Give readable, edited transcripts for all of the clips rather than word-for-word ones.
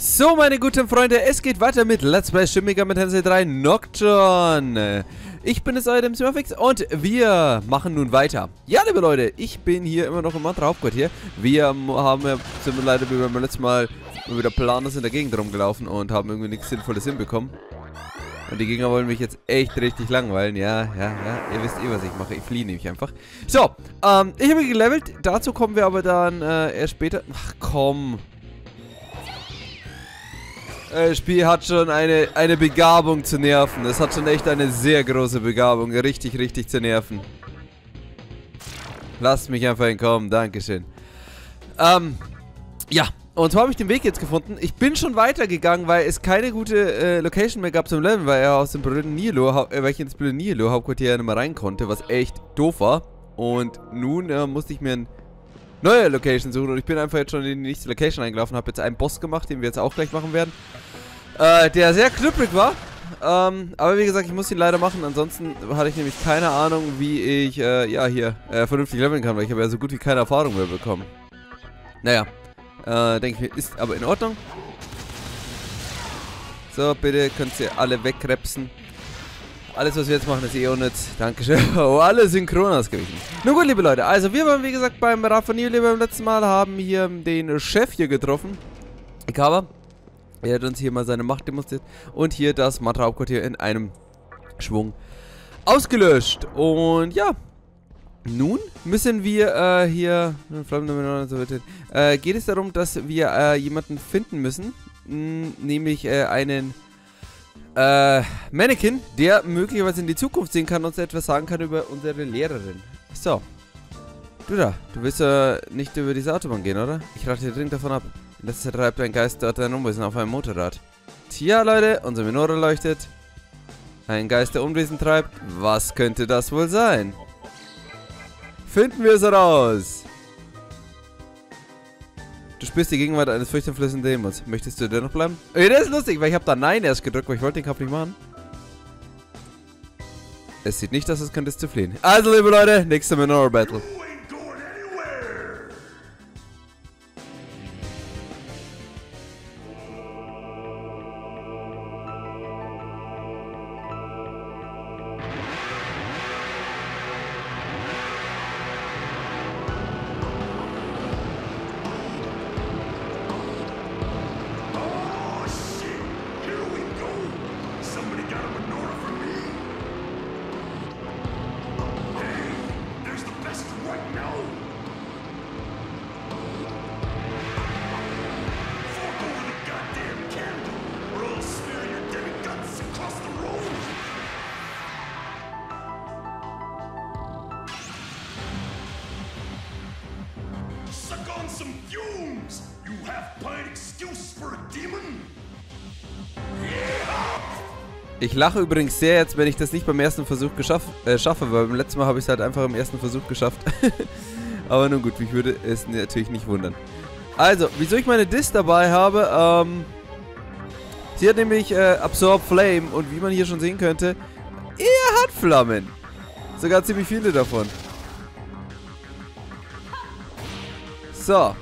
So, meine guten Freunde, es geht weiter mit Let's Play Shin Megami Tensei 3 Nocturne. Ich bin es, euer Simafix, und wir machen nun weiter. Ja, liebe Leute, ich bin hier immer noch im Mantra Hauptquartier. Wir haben ja, sind leider wie beim letzten Mal wieder planlos in der Gegend rumgelaufen und haben irgendwie nichts Sinnvolles hinbekommen. Und die Gegner wollen mich jetzt echt richtig langweilen. Ja, ihr wisst was ich mache. Ich fliehe nämlich einfach. So, ich habe gelevelt. Dazu kommen wir aber dann erst später. Ach, komm. Das Spiel hat schon eine Begabung zu nerven. Es hat schon echt eine sehr große Begabung. Richtig zu nerven. Lasst mich einfach entkommen. Dankeschön. Ja. Und zwar habe ich den Weg jetzt gefunden. Ich bin schon weitergegangen, weil es keine gute Location mehr gab zum Leveln, weil er aus dem blöden Nihilo, weil ich ins blöde Nihilo Hauptquartier nicht mehr rein konnte, was echt doof war. Und nun musste ich mir eine neue Location suchen und ich bin einfach jetzt schon in die nächste Location eingelaufen, habe jetzt einen Boss gemacht, den wir jetzt auch gleich machen werden. Der sehr knüppelig war. Aber wie gesagt, ich muss ihn leider machen, ansonsten hatte ich nämlich keine Ahnung, wie ich, ja hier, vernünftig leveln kann, weil ich habe ja so gut wie keine Erfahrung mehr bekommen. Naja. Denke ich mir, ist aber in Ordnung. So, bitte könnt ihr alle wegkrebsen. Alles, was wir jetzt machen, ist eh unnütz. Dankeschön. Oh, alle synchron ausgewichen. Nun gut, liebe Leute. Also, wir waren, wie gesagt, beim Raffanilli beim letzten Mal, haben hier den Chef hier getroffen. Ikawa. Er hat uns hier mal seine Macht demonstriert. Und hier das Mantra-Hauptquartier in einem Schwung ausgelöscht. Und ja. Nun müssen wir hier, geht es darum, dass wir jemanden finden müssen, nämlich einen Mannequin, der möglicherweise in die Zukunft sehen kann und uns etwas sagen kann über unsere Lehrerin. So, du willst nicht über diese Autobahn gehen, oder? Ich rate dir dringend davon ab. In letzter Zeit treibt ein Geist dort ein Unwesen auf einem Motorrad. Tja, Leute, unser Menorah leuchtet. Ein Geist, der Unwesen treibt. Was könnte das wohl sein? Finden wir es heraus! Du spürst die Gegenwart eines furchteinflößenden Dämons. Möchtest du dennoch bleiben? Ey, das ist lustig, weil ich habe da Nein erst gedrückt, weil ich wollte den Kampf nicht machen. Es sieht nicht aus, als könntest du fliehen. Also, liebe Leute, nächste Menorah Battle. Some fumes! You have plain excuse for a demon? Ich lache übrigens sehr jetzt, wenn ich das nicht beim ersten Versuch schaffe, weil beim letzten Mal habe ich es halt einfach im ersten Versuch geschafft. Aber nun gut, mich würde es natürlich nicht wundern. Also, wieso ich meine Diss dabei habe, sie hat nämlich Absorb Flame und wie man hier schon sehen könnte, er hat Flammen. Sogar ziemlich viele davon. So.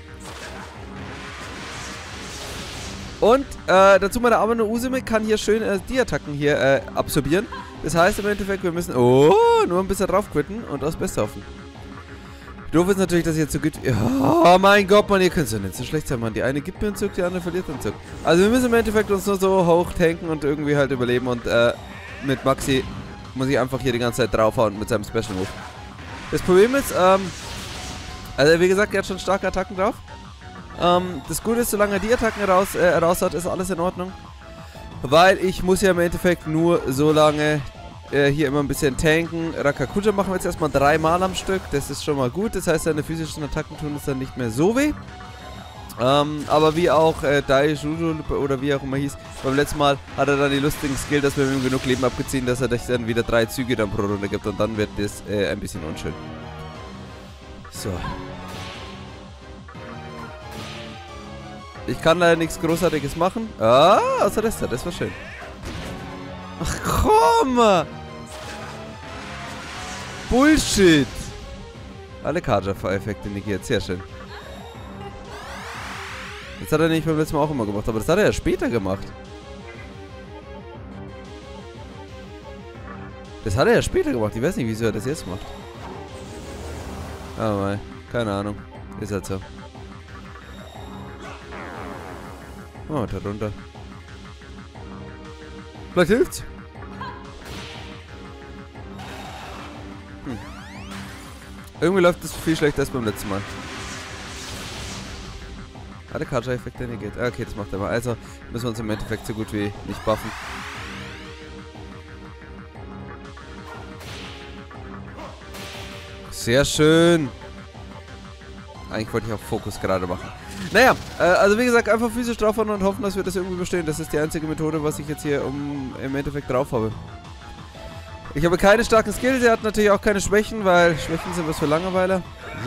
Und dazu meine arme Usime kann hier schön die Attacken hier absorbieren. Das heißt im Endeffekt, wir müssen nur ein bisschen drauf quitten und aufs Beste hoffen. Doof ist natürlich, dass ich jetzt so gut... Oh mein Gott, Mann, ihr könnt ja nicht so schlecht sein, Mann. Die eine gibt mir einen Zug, die andere verliert einen Zug. Also wir müssen im Endeffekt uns nur so hoch tanken und irgendwie halt überleben. Und mit Maxi muss ich einfach hier die ganze Zeit draufhauen mit seinem Special Move. Das Problem ist, also wie gesagt, er hat schon starke Attacken drauf. Das Gute ist, solange er die Attacken raus hat, ist alles in Ordnung. Weil ich muss ja im Endeffekt nur so lange hier immer ein bisschen tanken. Rakakuja machen wir jetzt erstmal 3 Mal am Stück. Das ist schon mal gut. Das heißt, seine physischen Attacken tun uns dann nicht mehr so weh. Aber wie auch Daishudo oder wie auch immer hieß, beim letzten Mal hat er dann die lustigen Skill, dass wir ihm genug Leben abgeziehen, dass er dann wieder 3 Züge dann pro Runde gibt. Und dann wird das ein bisschen unschön. So. Ich kann leider nichts Großartiges machen. Außer das da. Das war schön. Ach komm! Bullshit! Alle Kaja-Effekte negiert. Sehr schön. Das hat er nicht beim letzten Mal auch immer gemacht, aber das hat er ja später gemacht. Das hat er ja später gemacht. Ich weiß nicht, wieso er das jetzt macht. Aber keine Ahnung. Ist halt so. Oh, da runter. Vielleicht hilft's. Irgendwie läuft das viel schlechter als beim letzten Mal. Der Kaja-Effekt, der nicht geht. Okay, das macht er mal. Also müssen wir uns im Endeffekt so gut wie nicht buffen. Sehr schön. Eigentlich wollte ich auch Fokus gerade machen. Naja, also wie gesagt, einfach physisch draufhauen und hoffen, dass wir das irgendwie überstehen. Das ist die einzige Methode, was ich jetzt hier im Endeffekt drauf habe. Ich habe keine starken Skills, er hat natürlich auch keine Schwächen, weil Schwächen sind was für Langeweiler.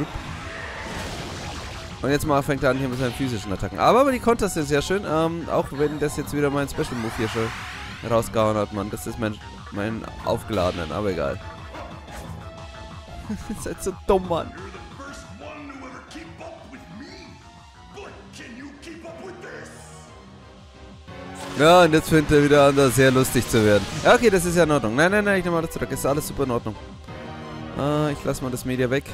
Und jetzt mal fängt er an hier mit seinen physischen Attacken. Aber die Konters sind sehr schön, auch wenn das jetzt wieder mein Special Move hier schon rausgehauen hat, Mann. Das ist mein aufgeladenen, aber egal. Ihr seid so dumm, Mann. Ja, und jetzt fängt er wieder an, da sehr lustig zu werden. Ja, okay, das ist ja in Ordnung. Nein, nein, nein, ich nehme alles zurück. Ist alles super in Ordnung. Ich lasse mal das Media weg.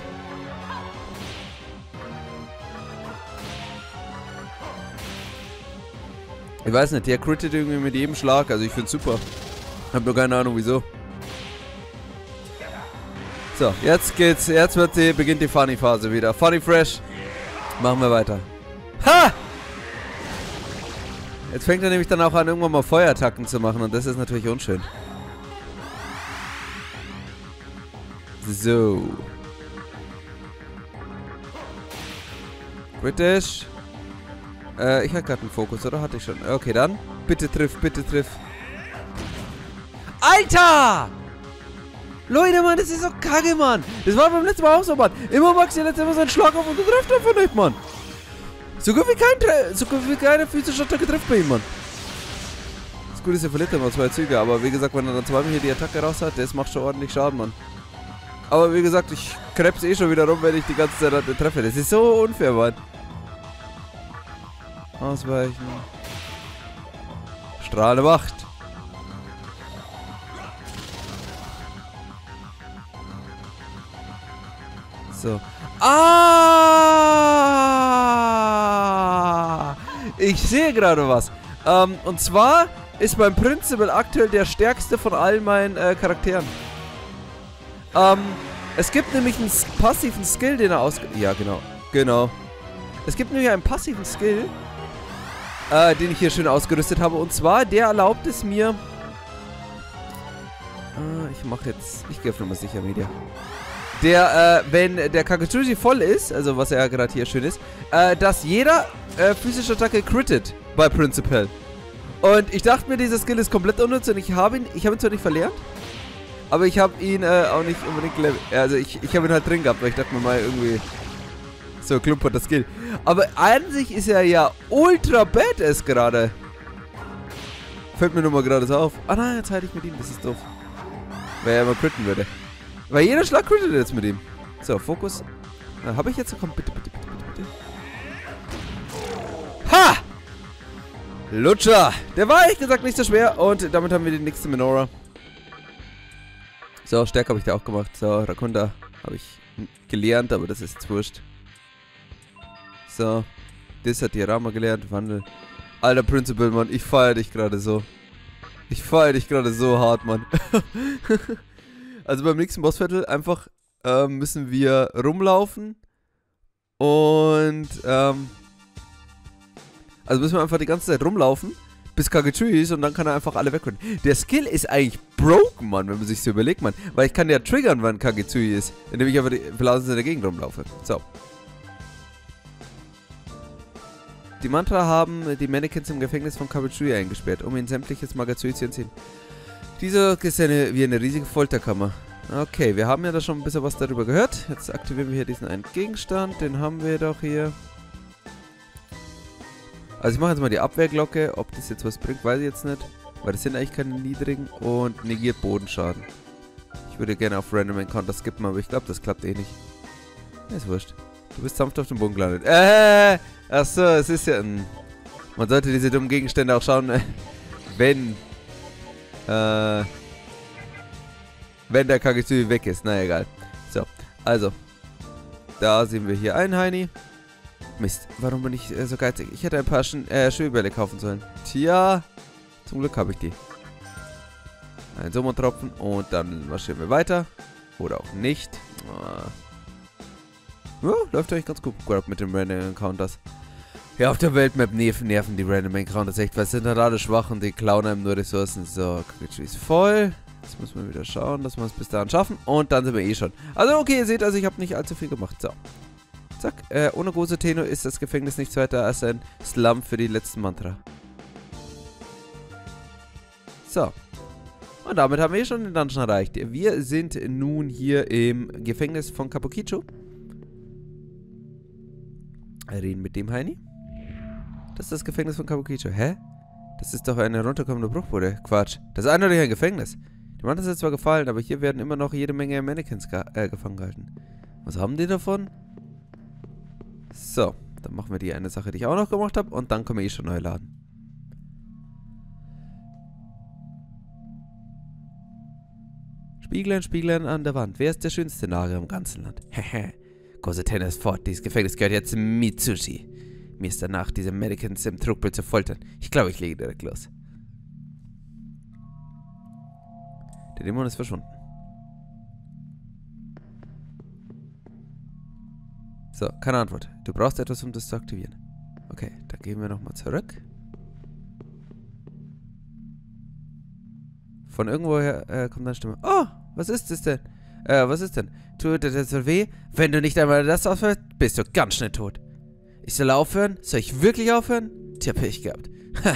Ich weiß nicht, der crittet irgendwie mit jedem Schlag. Also ich finde es super. Hab nur keine Ahnung, wieso. So, jetzt geht's. Jetzt beginnt die Funny-Phase wieder. Funny Fresh. Machen wir weiter. Ha! Jetzt fängt er nämlich dann auch an, irgendwann mal Feuerattacken zu machen. Und das ist natürlich unschön. So. British. Ich hatte gerade einen Fokus, oder? Hatte ich schon. Okay, dann. Bitte triff, bitte triff. Alter! Leute, Mann, das ist so kacke, Mann. Das war beim letzten Mal auch so, Mann. Immer Max, jetzt immer so einen Schlag auf und du trifft einfach nicht, Mann. So gut wie keine physische Attacke trifft bei ihm, Mann. Das Gute ist, er verliert immer 2 Züge, aber wie gesagt, wenn er dann zweimal hier die Attacke raus hat, das macht schon ordentlich Schaden, Mann. Aber wie gesagt, ich krebs eh schon wieder rum, wenn ich die ganze Zeit treffe. Das ist so unfair, Mann. Ausweichen. Strahle Macht. So. Ah! Ich sehe gerade was. Und zwar ist mein Principal aktuell der stärkste von all meinen Charakteren. Es gibt nämlich einen passiven Skill, den er Ja, genau. Genau. Es gibt nämlich einen passiven Skill, den ich hier schön ausgerüstet habe. Und zwar, der erlaubt es mir... Ich gehe auf Nummer sicher, Media. Wenn der Kakachuji voll ist, also was ja gerade hier schön ist, dass jeder physische Attacke crittet bei Principal. Und ich dachte mir, dieser Skill ist komplett unnütz und ich habe ihn zwar nicht verlernt, aber ich habe ihn auch nicht unbedingt gelevelt. Also ich habe ihn halt drin gehabt, weil ich dachte mir mal irgendwie, so klumpert das Skill. Aber an sich ist er ja ultra badass gerade. Fällt mir nur mal gerade so auf. Ah nein, jetzt halte ich mit ihm, das ist doof. Weil er immer critten würde. Weil jeder Schlag crittet jetzt mit ihm. So, Fokus. Habe ich jetzt? Komm, bitte, bitte, bitte, bitte, bitte. Ha! Lutscher! Der war ehrlich gesagt nicht so schwer. Und damit haben wir die nächste Menorah. So, Stärke habe ich da auch gemacht. So, Rakunda habe ich gelernt, aber das ist jetzt wurscht. So. Das hat die Rama gelernt. Wandel. Alter Principal, Mann. Ich feiere dich gerade so. Ich feiere dich gerade so hart, Mann. Also beim nächsten Bossbattle einfach müssen wir rumlaufen und also müssen wir einfach die ganze Zeit rumlaufen, bis Kagechui ist und dann kann er einfach alle wegrennen. Der Skill ist eigentlich broken, Mann, wenn man sich so überlegt, Mann. Weil ich kann ja triggern, wann Kagechui ist, indem ich einfach die Blasen in der Gegend rumlaufe. So. Die Mantra haben die Mannequins im Gefängnis von Kagechui eingesperrt, um ihnen sämtliches Magazui zu entziehen. Diese ist wie eine riesige Folterkammer. Okay, wir haben ja da schon ein bisschen was darüber gehört. Jetzt aktivieren wir hier diesen einen Gegenstand. Den haben wir doch hier. Also ich mache jetzt mal die Abwehrglocke. Ob das jetzt was bringt, weiß ich jetzt nicht. Weil das sind eigentlich keine niedrigen. Und negiert Bodenschaden. Ich würde gerne auf Random Encounter skippen, aber ich glaube, das klappt eh nicht. Ist wurscht. Du bist sanft auf dem Boden gelandet. Achso, es ist ja ein... Man sollte diese dummen Gegenstände auch schauen, wenn der Kagitsui weg ist. Na egal. So, also. Da sehen wir hier einen Heini. Mist, warum bin ich so geizig? Ich hätte ein paar Schwebebälle kaufen sollen. Tja, zum Glück habe ich die. Ein Sommertropfen und dann marschieren wir weiter. Oder auch nicht. Ja, läuft eigentlich ganz gut gerade mit den Random Encounters. Ja, auf der Weltmap nerven die Random Encounters echt, weil es sind halt alle schwach und die klauen einem nur Ressourcen. So, Kagitsui ist voll. Jetzt müssen wir wieder schauen, dass wir es bis dahin schaffen. Und dann sind wir eh schon. Also okay, ihr seht, also ich habe nicht allzu viel gemacht. So. Zack. Ohne große Tenno ist das Gefängnis nichts weiter als ein Slum für die letzten Mantra. So. Und damit haben wir schon den Dungeon erreicht. Wir sind nun hier im Gefängnis von Kabukicho. Reden mit dem Heini. Das ist das Gefängnis von Kabukicho. Hä? Das ist doch eine runterkommende Bruchbude. Quatsch. Das ist eindeutig ein Gefängnis. Die Mann ist jetzt zwar gefallen, aber hier werden immer noch jede Menge Mannequins gefangen gehalten. Was haben die davon? So, dann machen wir die eine Sache, die ich auch noch gemacht habe. Und dann können wir eh schon neu laden. Spieglein, Spieglein an der Wand. Wer ist der schönste Nagel im ganzen Land? Hehe. Große Tenno ist fort. Dieses Gefängnis gehört jetzt Mitsushi. Mir ist danach, diese Mannequins im Trugbild zu foltern. Ich glaube, ich lege direkt los. Der Dämon ist verschwunden. So, keine Antwort. Du brauchst etwas, um das zu aktivieren. Okay, dann gehen wir nochmal zurück. Von irgendwoher kommt eine Stimme. Oh, was ist das denn? Was ist denn? Tut dir das so weh? Wenn du nicht einmal das aufhörst, bist du ganz schnell tot. Ich soll aufhören? Soll ich wirklich aufhören? Tja, Pech gehabt.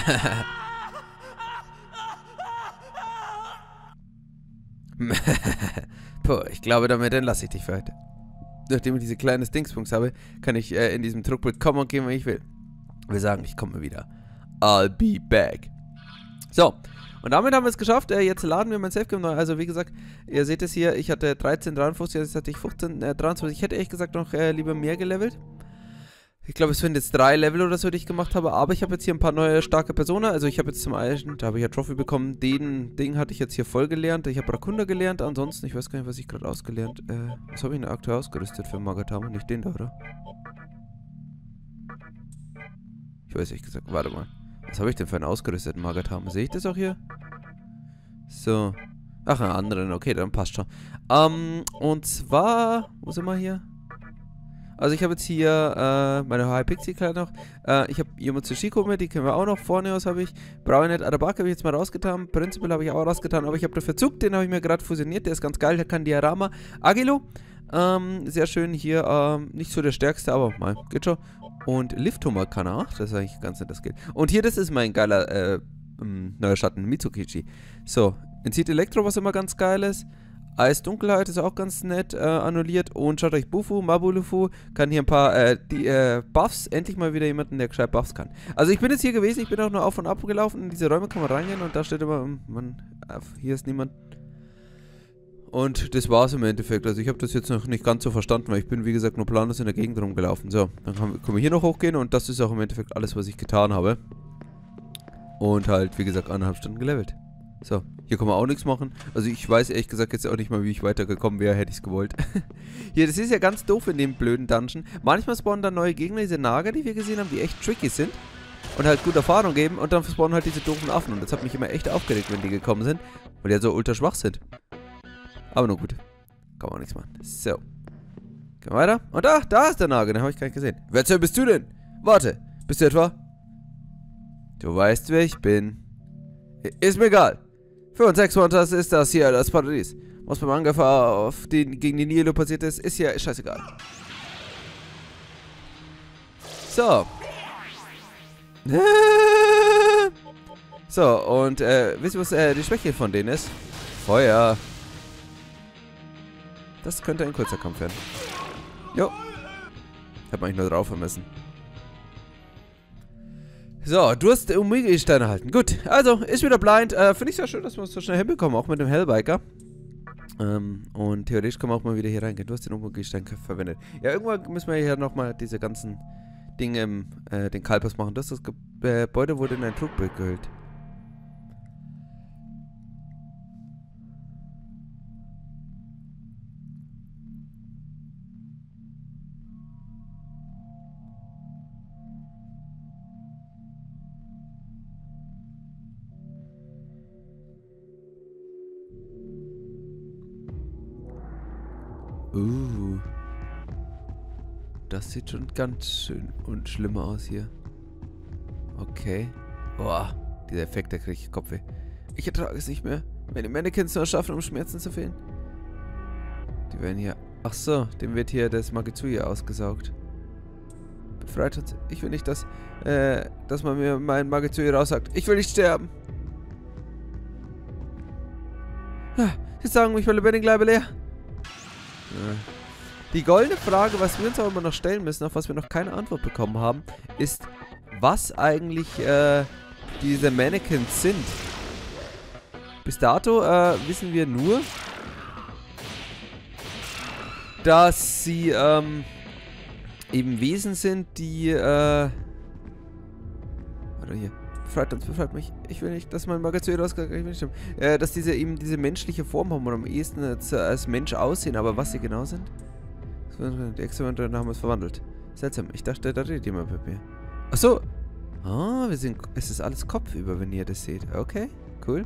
Puh, ich glaube, damit entlasse ich dich für heute. Nachdem ich diese kleine Dingsbums habe, kann ich in diesem Druckbild kommen und gehen, wenn ich will. Wir sagen, ich komme wieder. I'll be back. So, und damit haben wir es geschafft. Jetzt laden wir mein Savegame neu. Also wie gesagt, ihr seht es hier, ich hatte 13,53, jetzt hatte ich 15,23. Ich hätte ehrlich gesagt noch lieber mehr gelevelt. Ich glaube, es sind jetzt 3 Level oder so, die ich gemacht habe. Aber ich habe jetzt hier ein paar neue starke Personen. Also ich habe jetzt zum einen, da habe ich ja Trophy bekommen. Den Ding hatte ich jetzt hier voll gelernt. Ich habe Rakunda gelernt. Ansonsten, ich weiß gar nicht, was ich gerade ausgelernt. Was habe ich denn aktuell ausgerüstet für Magatama? Nicht den da, oder? Ich weiß nicht gesagt. Warte mal. Was habe ich denn für einen ausgerüsteten Magatama? Sehe ich das auch hier? So. Ach, einen anderen. Okay, dann passt schon. Und zwar, wo sind wir hier? Also ich habe jetzt hier meine High-Pixie-Kleider noch. Ich habe Yomotsushiko mit, die kennen wir auch noch. Vorne aus habe ich. Braunet Arabaka habe ich jetzt mal rausgetan. Principal habe ich auch rausgetan. Aber ich habe dafür Zug, den habe ich mir gerade fusioniert. Der ist ganz geil, der kann Diorama. Agilo. Sehr schön hier. Nicht so der stärkste, aber mal, geht schon. Und Lifthammer kann er auch. Das ist eigentlich ganz nett, das geht. Und hier, das ist mein geiler neuer Schatten, Mitsukichi. So, entzieht Elektro, was immer ganz geil ist. Eisdunkelheit ist auch ganz nett annulliert. Und schaut euch Bufu, Mabulufu, kann hier ein paar Buffs. Endlich mal wieder jemanden, der gescheit Buffs kann. Also ich bin jetzt hier gewesen, ich bin auch nur auf und ab gelaufen. In diese Räume kann man reingehen und da steht immer, hier ist niemand. Und das war's im Endeffekt. Also ich habe das jetzt noch nicht ganz so verstanden, weil ich bin, wie gesagt, nur planlos in der Gegend rumgelaufen. So, dann können wir hier noch hochgehen und das ist auch im Endeffekt alles, was ich getan habe. Und halt, wie gesagt, 1,5 Stunden gelevelt. So, hier kann man auch nichts machen. Also ich weiß ehrlich gesagt jetzt auch nicht mal, wie ich weitergekommen wäre, hätte ich es gewollt. Hier, das ist ja ganz doof in dem blöden Dungeon. Manchmal spawnen da neue Gegner, diese Nager, die wir gesehen haben, die echt tricky sind. Und halt gute Erfahrung geben. Und dann spawnen halt diese doofen Affen. Und das hat mich immer echt aufgeregt, wenn die gekommen sind. Weil die halt so ultra schwach sind. Aber nur gut. Kann man auch nichts machen. So. Gehen wir weiter. Und da ist der Nager, den habe ich gar nicht gesehen. Wer zur bist du denn? Warte, bist du etwa? Du weißt, wer ich bin. Ist mir egal. Für uns Ex-Hunters ist das hier das Paradies. Was beim Angriff gegen die Nihilo passiert ist, ist ja scheißegal. So. So, und wisst ihr, was die Schwäche von denen ist? Feuer. Das könnte ein kurzer Kampf werden. Jo. Ich habe eigentlich nur drauf vermessen. So, du hast Omega-Steine erhalten. Gut, also, ist wieder blind. Finde ich sehr schön, dass wir es so schnell hinbekommen, auch mit dem Hellbiker. Und theoretisch können wir auch mal wieder hier reingehen. Du hast den Omega-Stein verwendet. Ja, irgendwann müssen wir hier nochmal diese ganzen Ding den Kalpas machen. Das Gebäude wurde in ein Trugbild gehüllt. Das sieht schon ganz schön und schlimm aus hier. Okay. Boah, dieser Effekt, da kriege ich Kopfweh. Ich ertrage es nicht mehr. Wenn die Mannequins nur schaffen, um Schmerzen zu fehlen. Die werden hier... Ach so, dem wird hier das Magitsui ausgesaugt. Befreit uns. Ich will nicht, dass man mir mein Magitsui raussagt. Ich will nicht sterben. Sie sagen, ich will lebendig Leibe leer. Die goldene Frage, was wir uns auch immer noch stellen müssen, auf was wir noch keine Antwort bekommen haben, ist, was eigentlich diese Mannequins sind. Bis dato wissen wir nur, dass sie eben Wesen sind, die warte hier. Befreit mich. Ich will nicht, dass mein Magazin rausgeht. Ich will nicht stimmen. Dass diese eben diese menschliche Form haben und am ehesten als Mensch aussehen, aber was sie genau sind? Die Experimente haben es verwandelt. Seltsam. Ich dachte, da redet jemand mit mir. Achso. Ah, es ist alles kopfüber, wenn ihr das seht. Okay, cool.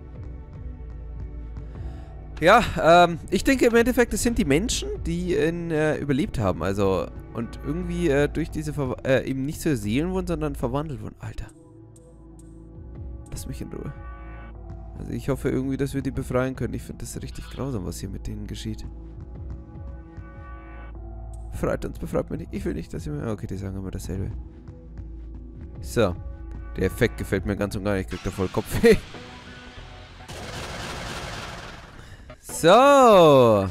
Ja, ich denke im Endeffekt, es sind die Menschen, die ihn überlebt haben. Also, und irgendwie durch diese eben nicht zur Seelen wurden, sondern verwandelt wurden. Alter. Lass mich in Ruhe. Also ich hoffe irgendwie, dass wir die befreien können. Ich finde das richtig grausam, was hier mit denen geschieht. Befreit mich nicht. Ich will nicht, dass ihr mir... Okay, die sagen immer dasselbe. So. Der Effekt gefällt mir ganz und gar nicht. Ich krieg da voll Kopfweh. So.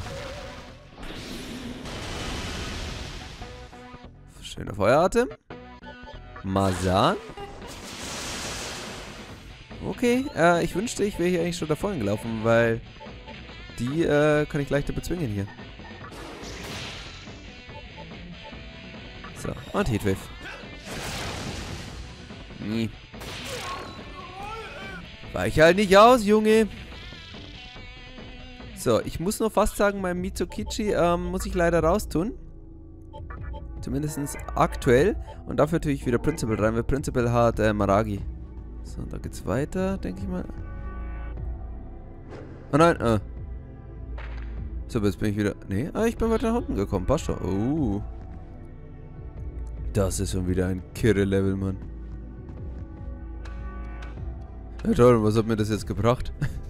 Schöner Feueratem. Masan. Okay, ich wünschte, ich wäre hier eigentlich schon davon gelaufen, weil die kann ich leichter bezwingen hier. So, und Heatwave. Nie. Weich halt nicht aus, Junge. So, ich muss noch fast sagen, mein Mitsukichi muss ich leider raustun. Zumindest aktuell. Und dafür tue ich wieder Principal rein, weil Principal hat Maragi. So, da geht's weiter, denke ich mal. Oh nein, So, jetzt bin ich wieder... Nee, ich bin weiter nach unten gekommen, passt schon. Das ist schon wieder ein Kirre-Level, Mann. Ja toll, was hat mir das jetzt gebracht?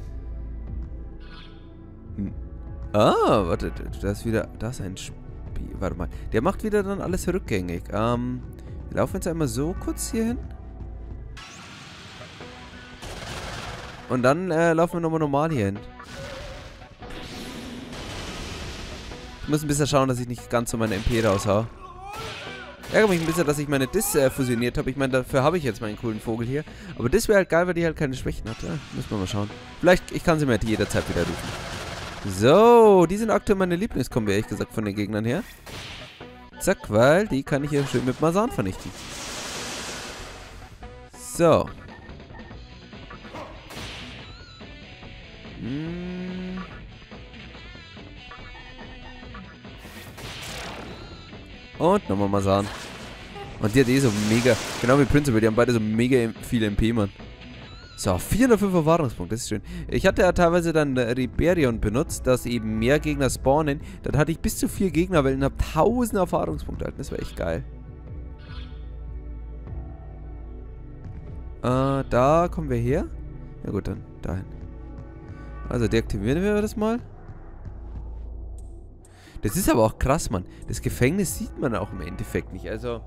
Warte, das ist wieder... Das ist ein Spiel... Warte mal, der macht wieder dann alles rückgängig. Wir laufen jetzt einmal so kurz hier hin. Und dann laufen wir nochmal normal hier hin. Ich muss ein bisschen schauen, dass ich nicht ganz so meine MP raushau. Ärgere mich ein bisschen, dass ich meine Dis fusioniert habe. Ich meine, dafür habe ich jetzt meinen coolen Vogel hier. Aber das wäre halt geil, weil die halt keine Schwächen hat. Ja, müssen wir mal schauen. Vielleicht, ich kann sie mir halt jederzeit wieder rufen. So, die sind aktuell meine Lieblingskombi, ehrlich gesagt, von den Gegnern her. Zack, weil die kann ich hier schön mit Masan vernichten. So. Und nochmal Masan. Und die hat eh so mega, genau wie Principal, die haben beide so mega viel MP, Mann. So, 405 Erfahrungspunkte, das ist schön. Ich hatte ja teilweise dann Riberion benutzt, dass eben mehr Gegner spawnen. Dann hatte ich bis zu 4 Gegnerwellen und habe 1000 Erfahrungspunkte erhalten. Das war echt geil. Da kommen wir her. Ja gut, dann dahin. Also deaktivieren wir das mal. Das ist aber auch krass, Mann. Das Gefängnis sieht man auch im Endeffekt nicht. Also,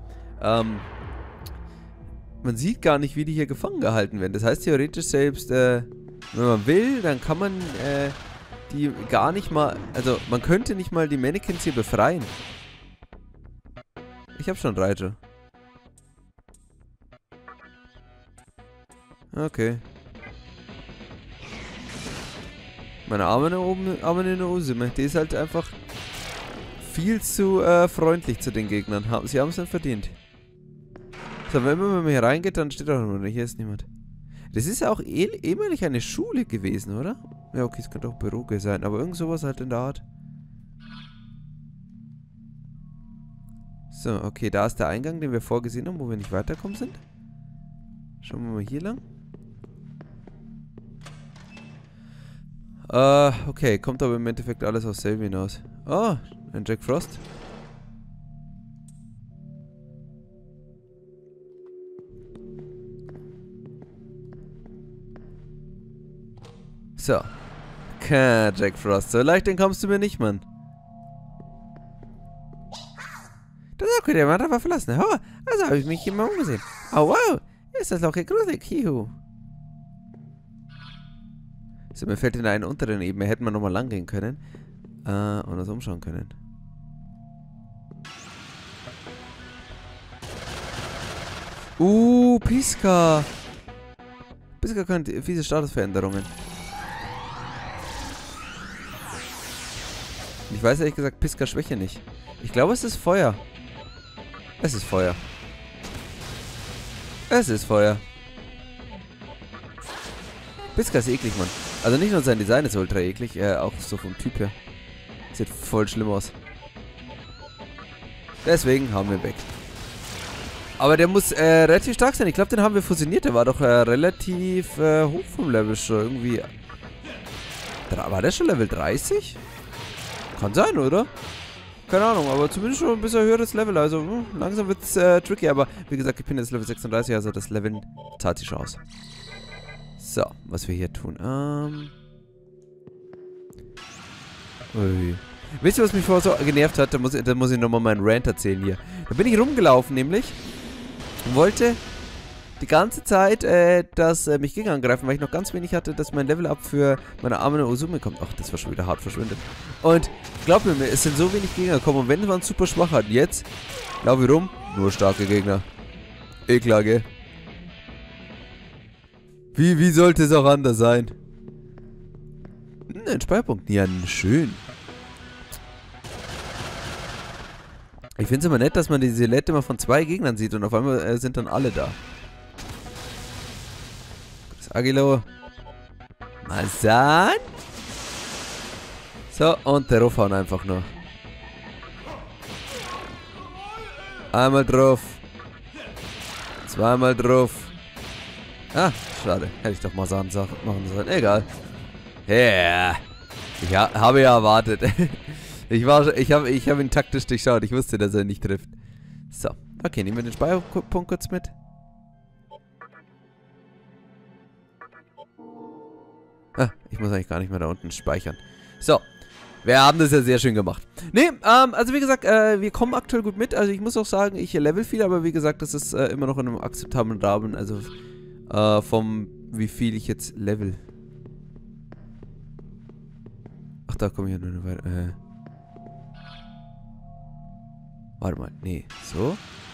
man sieht gar nicht, wie die hier gefangen gehalten werden. Das heißt theoretisch selbst, wenn man will, dann kann man die gar nicht mal... Also, man könnte nicht mal die Mannequins hier befreien. Ich hab schon Raijo. Okay. Meine arme Usime, die ist halt einfach viel zu freundlich zu den Gegnern. Sie haben es dann verdient. So, wenn man hier reingeht, dann steht auch nur, hier ist niemand. Das ist ja auch ehemalig eine Schule gewesen, oder? Ja, okay, es könnte auch Büro sein, aber irgend sowas halt in der Art. So, okay, da ist der Eingang, den wir vorgesehen haben, wo wir nicht weiterkommen sind. Schauen wir mal hier lang. Okay, kommt aber im Endeffekt alles auf selbe hinaus. Oh, ein Jack Frost. So. Kein Jack Frost. So leicht kommst du mir nicht, Mann. Das ist okay, der Mann hat aber verlassen. Oh, also habe ich mich hier mal umgesehen. Oh, wow. Ist das Loch hier gruselig. Hihu. So, mir fällt in einen unteren Ebene. Hätten wir nochmal lang gehen können. Und uns umschauen können. Pisca. Pisca kann fiese Statusveränderungen. Ich weiß ehrlich gesagt Pisca Schwäche nicht. Ich glaube, es ist Feuer. Es ist Feuer. Es ist Feuer. Pisca ist eklig, Mann. Also nicht nur sein Design ist ultra eklig, auch so vom Typ her. Sieht voll schlimm aus. Deswegen haben wir ihn weg. Aber der muss relativ stark sein. Ich glaube, den haben wir fusioniert. Der war doch relativ hoch vom Level schon. Irgendwie. War der schon Level 30? Kann sein, oder? Keine Ahnung, aber zumindest schon ein bisschen höheres Level. Also langsam wird es tricky. Aber wie gesagt, ich bin jetzt Level 36. Also das Level zahlt sich schon aus. So, was wir hier tun. Ui. Wisst ihr, was mich vorher so genervt hat? Da muss ich nochmal meinen Rant erzählen hier. Da bin ich rumgelaufen nämlich und wollte die ganze Zeit, dass mich Gegner angreifen, weil ich noch ganz wenig hatte, dass mein Level-Up für meine arme Uzume kommt. Ach, das war schon wieder hart verschwindet. Und glaubt mir, es sind so wenig Gegner gekommen. Und wenn man super schwach hat, jetzt laufe ich rum, nur starke Gegner. Eklage. Wie sollte es auch anders sein? Ein Speicherpunkt. Ja, schön. Ich finde es immer nett, dass man die Silhouette immer von 2 Gegnern sieht und auf einmal sind dann alle da. Das Agilo. Masan. So, und der Rufhauen einfach nur. Einmal drauf. Zweimal drauf. Ah, schade. Hätte ich doch mal Sachen machen sollen. Egal. Yeah. Ich habe ja erwartet. Ich habe ihn taktisch durchschaut. Ich wusste, dass er nicht trifft. So. Okay, nehmen wir den Speicherpunkt kurz mit. Ah, ich muss eigentlich gar nicht mehr da unten speichern. So. Wir haben das ja sehr schön gemacht. Nee, also wie gesagt, wir kommen aktuell gut mit. Also ich muss auch sagen, ich level viel, aber wie gesagt, das ist immer noch in einem akzeptablen Rahmen. Also wie viel ich jetzt level. Ach, da komme ich ja nur weiter. Warte mal, nee, so.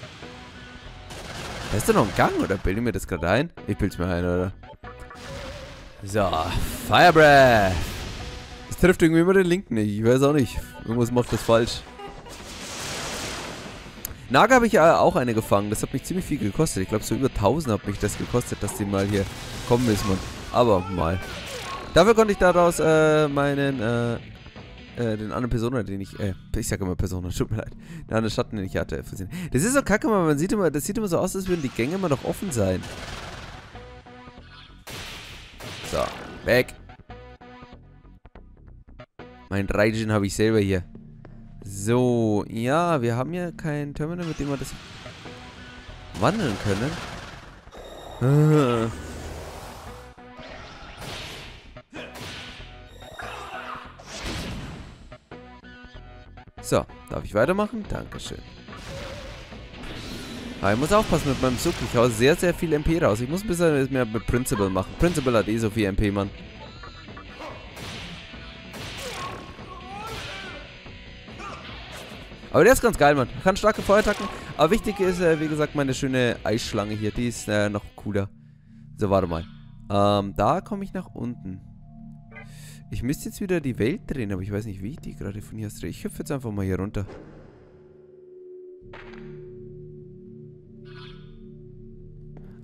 Da ist da noch ein Gang, oder bilde ich mir das gerade ein? Ich bild's mir ein, oder? So, Fire Breath. Das trifft irgendwie immer den Linken nicht. Ich weiß auch nicht. Irgendwas macht das falsch. Naga habe ich auch eine gefangen. Das hat mich ziemlich viel gekostet. Ich glaube, so über 1000 hat mich das gekostet, dass die mal hier kommen ist, man. Aber mal. Dafür konnte ich daraus den anderen Persona, den ich sage immer Persona, tut mir leid. Den anderen Schatten, den ich hatte, versehen. Das ist so kacke, man sieht immer, das sieht immer so aus, als würden die Gänge immer noch offen sein. So, weg. Mein Raijin habe ich selber hier. So, ja, wir haben ja kein Terminal, mit dem wir das wandeln können. So, darf ich weitermachen? Dankeschön. Aber ich muss aufpassen mit meinem Zug. Ich hau sehr, sehr viel MP raus. Ich muss ein bisschen mehr mit Principal machen. Principal hat eh so viel MP, Mann. Aber der ist ganz geil, Mann. Kann starke Feuerattacken. Aber wichtig ist, wie gesagt, meine schöne Eisschlange hier. Die ist noch cooler. So, warte mal. Da komme ich nach unten. Ich müsste jetzt wieder die Welt drehen, aber ich weiß nicht, wie ich die gerade von hier aus drehe. Ich hüpfe jetzt einfach mal hier runter.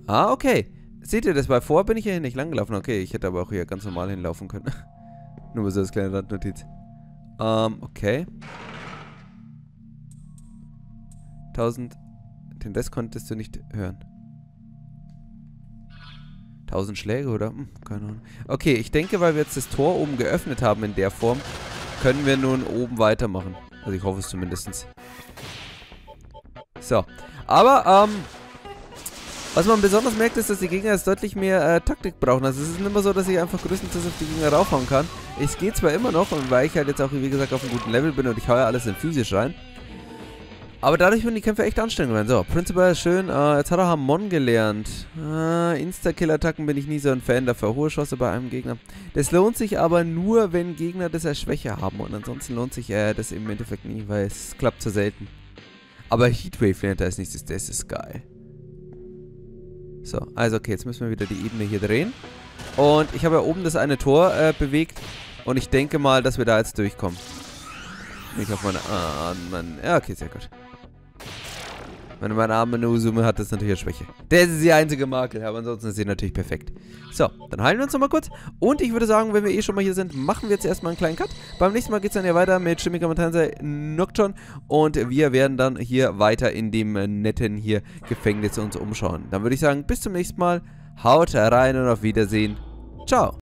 Ah, okay. Seht ihr das? Weil vorher bin ich hier nicht lang gelaufen. Okay, ich hätte aber auch hier ganz normal hinlaufen können. Nur so als kleine Randnotiz. Okay. 1000. Den Rest konntest du nicht hören. 1000 Schläge, oder? Keine Ahnung. Okay, ich denke, weil wir jetzt das Tor oben geöffnet haben in der Form, können wir nun oben weitermachen. Also ich hoffe es zumindest. So. Aber, was man besonders merkt, ist, dass die Gegner jetzt deutlich mehr Taktik brauchen. Also es ist nicht immer so, dass ich einfach größtenteils auf die Gegner raufhauen kann. Es geht zwar immer noch, und weil ich halt jetzt auch, wie gesagt, auf einem guten Level bin und ich hau ja alles in physisch rein. Aber dadurch würden die Kämpfe echt anstrengend werden. So, Principal ist schön. Jetzt hat er Hamon gelernt. Insta-Kill-Attacken bin ich nie so ein Fan dafür. Hohe Chance bei einem Gegner. Das lohnt sich aber nur, wenn Gegner das als Schwäche haben. Und ansonsten lohnt sich das im Endeffekt nie, weil es klappt zu selten. Aber Heatwave lernt er als nächstes. Das ist geil. So, also okay, jetzt müssen wir wieder die Ebene hier drehen. Und ich habe ja oben das eine Tor bewegt. Und ich denke mal, dass wir da jetzt durchkommen. Nicht auf meine... ja, okay, sehr gut. Wenn meine arme Uzume hat, das ist natürlich eine Schwäche. Das ist die einzige Makel, aber ansonsten ist sie natürlich perfekt. So, dann heilen wir uns nochmal kurz. Und ich würde sagen, wenn wir eh schon mal hier sind, machen wir jetzt erstmal einen kleinen Cut. Beim nächsten Mal geht es dann ja weiter mit Shimika Matanza Nocturne. Und wir werden dann hier weiter in dem netten hier Gefängnis uns umschauen. Dann würde ich sagen, bis zum nächsten Mal. Haut rein und auf Wiedersehen. Ciao.